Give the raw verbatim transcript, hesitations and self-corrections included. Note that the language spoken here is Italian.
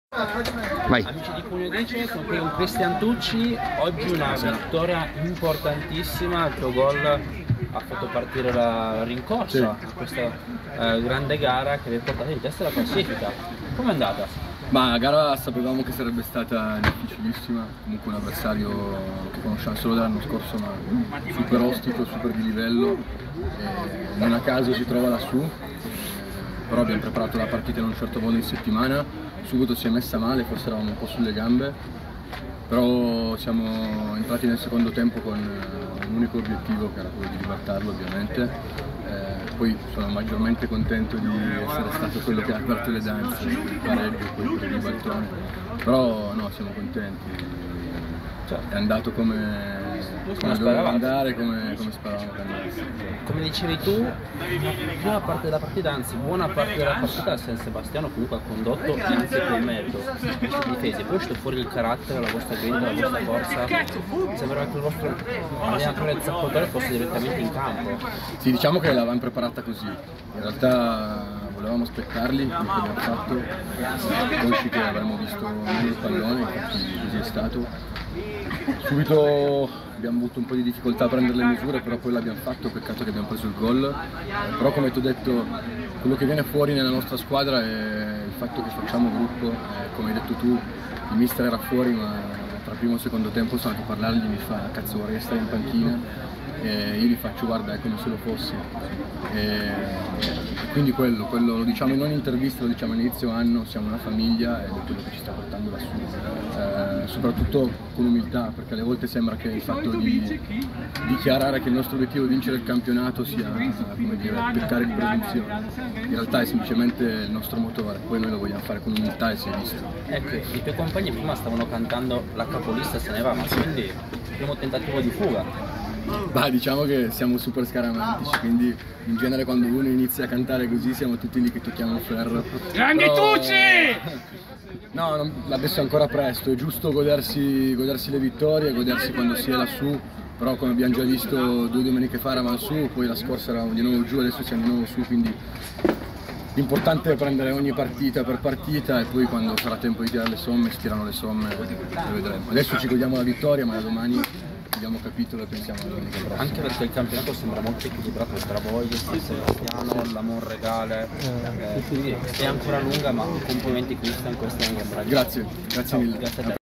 Vai. Amici di Cuneo Dice, sono qui con Cristian Tucci. Oggi una vittoria importantissima, il tuo gol ha fatto partire la rincorsa sì. a questa eh, grande gara che vi ha portato in testa alla classifica. Com'è andata? Ma la gara sapevamo che sarebbe stata difficilissima, comunque un avversario che conosciamo solo dall'anno scorso, ma super ostico, super di livello, e non a caso si trova lassù, però abbiamo preparato la partita in un certo modo in settimana, subito si è messa male, forse eravamo un po' sulle gambe, però siamo entrati nel secondo tempo con un unico obiettivo che era quello di ribaltarlo ovviamente. Eh, poi sono maggiormente contento di essere stato quello che ha aperto le danze, il pareggio, poi per il ribaltone, però no, siamo contenti. Cioè, è andato come, come doveva andare, come, come speravamo che andasse. Come dicevi tu, buona parte della partita, anzi buona parte della partita San Sebastiano comunque ha condotto e anche con merito i difesi, poi è uscito fuori il carattere, la vostra grinta, la vostra forza. Sembrava che il vostro allenatore del Zappotore fosse direttamente in campo. Sì, diciamo che l'avevamo preparata così, in realtà volevamo aspettarli, come abbiamo fatto, consci che avremmo visto meglio il pallone, infatti così è stato. Subito abbiamo avuto un po' di difficoltà a prendere le misure, però poi l'abbiamo fatto, peccato che abbiamo preso il gol. Però come ti ho detto, quello che viene fuori nella nostra squadra è il fatto che facciamo gruppo, eh, come hai detto tu, il mister era fuori, ma tra primo e secondo tempo sono andato a parlargli, mi fa cazzo vorrei stare in panchina, e io gli faccio guarda è come se lo fossi. E quindi quello, quello lo diciamo in ogni intervista, lo diciamo all'inizio anno, siamo una famiglia ed è quello che ci sta portando lassù, eh, soprattutto con umiltà, perché alle volte sembra che il fatto di dichiarare che il nostro obiettivo è vincere il campionato sia, come dire, peccare di presunzione. In realtà è semplicemente il nostro motore, poi noi lo vogliamo fare con umiltà e si è visto. Ecco, i tuoi compagni prima stavano cantando la capolista se ne va, ma quindi primo tentativo di fuga. Bah, diciamo che siamo super scaramantici, quindi in genere quando uno inizia a cantare così siamo tutti lì che tocchiamo il ferro. Grandi Però... Tucci! No, non... adesso è ancora presto, è giusto godersi, godersi le vittorie, godersi quando si è lassù, però come abbiamo già visto due domeniche fa eravamo su, poi la scorsa eravamo di nuovo giù, adesso siamo di nuovo su, quindi l'importante è prendere ogni partita per partita e poi quando sarà tempo di tirare le somme, si tirano le somme e vedremo. Adesso ci godiamo la vittoria, ma da domani abbiamo capito e pensiamo alla domenica prossima. Anche perché il campionato sembra molto equilibrato tra voi, San Sebastiano, la Monregale, eh, quindi è ancora lunga, ma complimenti Cristian, questo è un gran bravo. Grazie, grazie mille. Grazie a te.